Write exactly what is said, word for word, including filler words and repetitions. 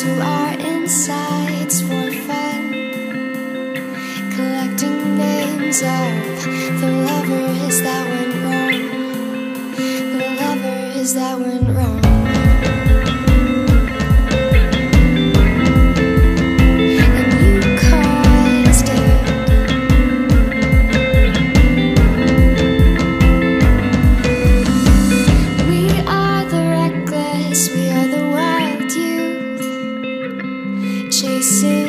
to our insides for fun, collecting names of the lovers that went wrong, the lovers that went wrong. We are the wild youth, chasing